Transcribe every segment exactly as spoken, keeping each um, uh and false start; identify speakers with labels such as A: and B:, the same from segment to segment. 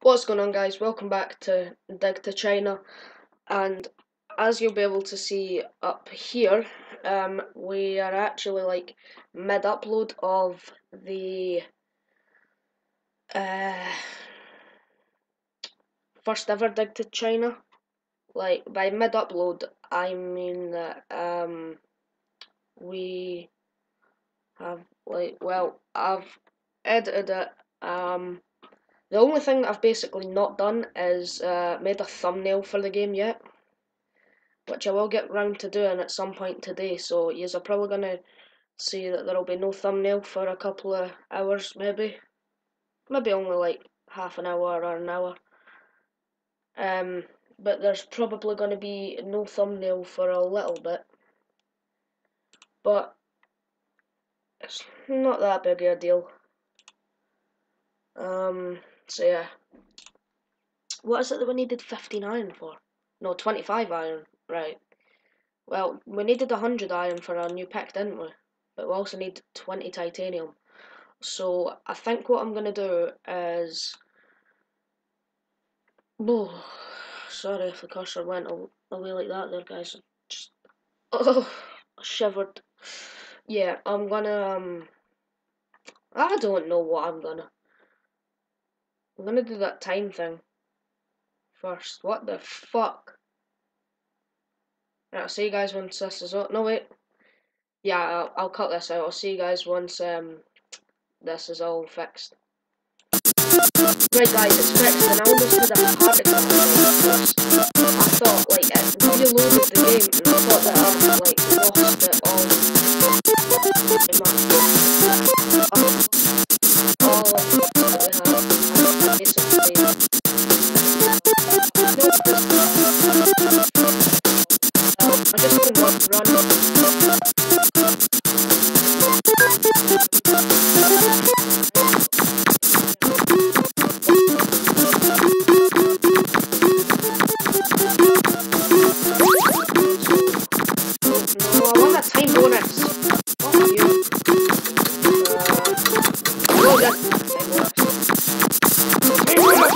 A: What's going on, guys? Welcome back to Dig to China, and as you'll be able to see up here, um, we are actually like mid-upload of the uh, first ever Dig to China. Like by mid-upload, I mean that um, we have like well, I've edited it. Um, The only thing I've basically not done is uh, made a thumbnail for the game yet, which I will get round to doing at some point today, so yous are probably going to see that there'll be no thumbnail for a couple of hours, maybe. Maybe only like half an hour or an hour. Um, but there's probably going to be no thumbnail for a little bit. But it's not that big a deal. Um, so yeah. What is it that we needed fifteen iron for? No, twenty-five iron, right. Well, we needed one hundred iron for our new pick, didn't we? But we also need twenty titanium. So I think what I'm going to do is... Oh, sorry if the cursor went away like that there, guys. Just... Oh, I shivered. Yeah, I'm gonna... Um, I don't know what I'm gonna... I'm gonna do that time thing first. What the fuck? Right, I'll see you guys once this is up. No, wait. Yeah, I'll, I'll cut this out. I'll see you guys once um, this is all fixed. Right guys, it's fixed and I almost did a heart attack because I thought like it reloaded the game and I thought that I like lost it all in my uh, all that we had. I basically uh, I just didn't want to run. Time bonus. Fuck you. Uh, oh, yeah. Time bonus. Time bonus.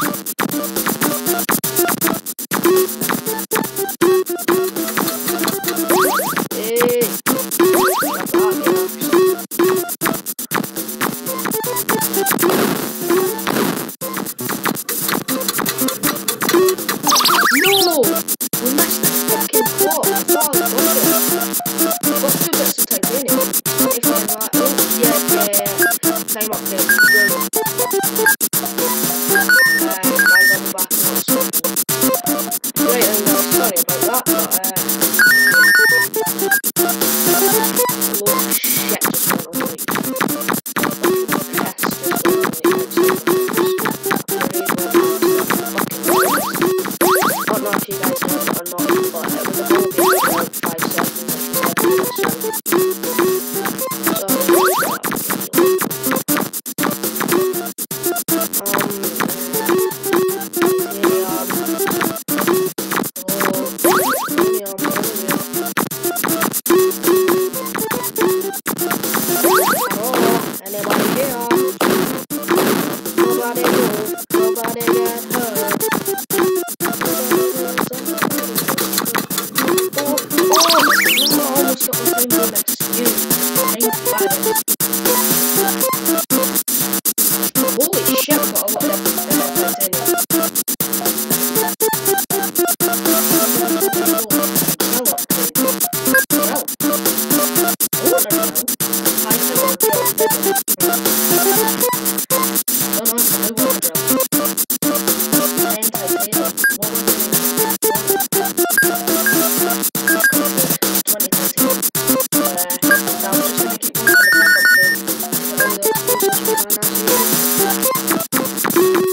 A: Hey. No! We missed the fucking clock. I thought I got it. What's two bits of titanium? twenty-five that. Oh, yeah, yeah, yeah. Time up there. Good. Right, guys, I'll be back in a second. Right, then, guys, sorry about that, but, uh... Load of shit just went on, like... Piss just went on, like, I don't know if you guys know it or not, but it was a whole game for like five seconds. Holy shit, I've got a lot of titanium. Thank you.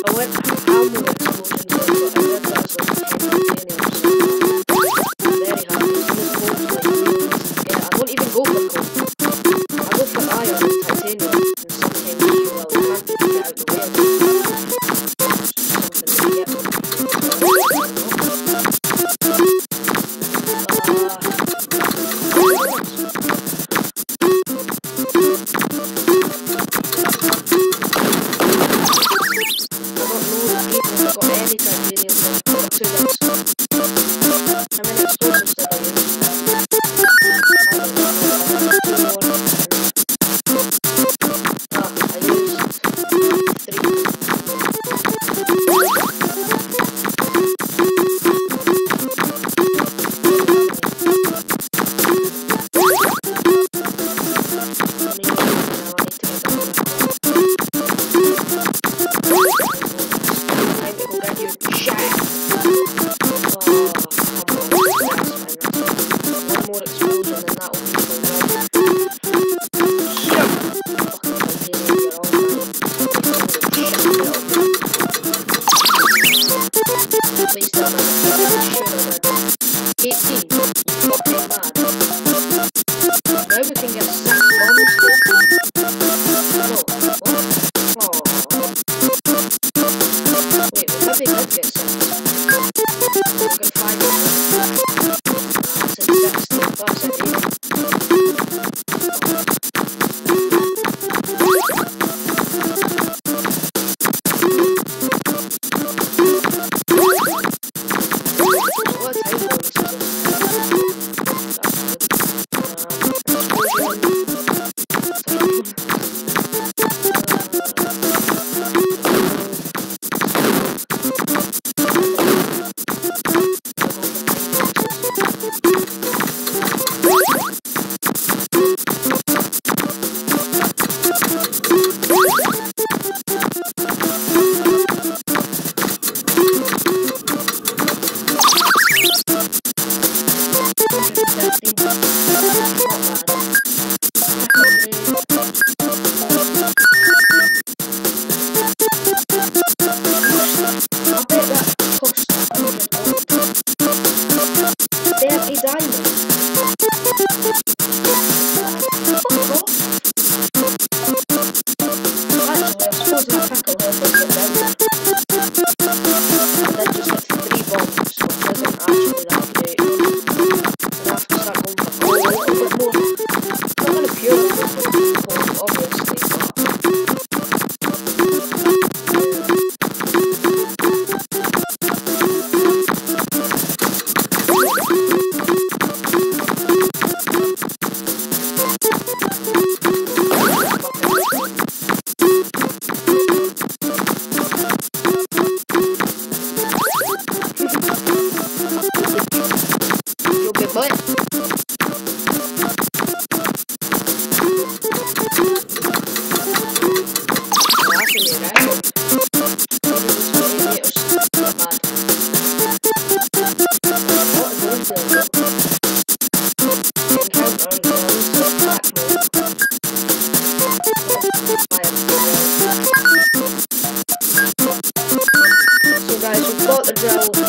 A: So guys, we've got the drill.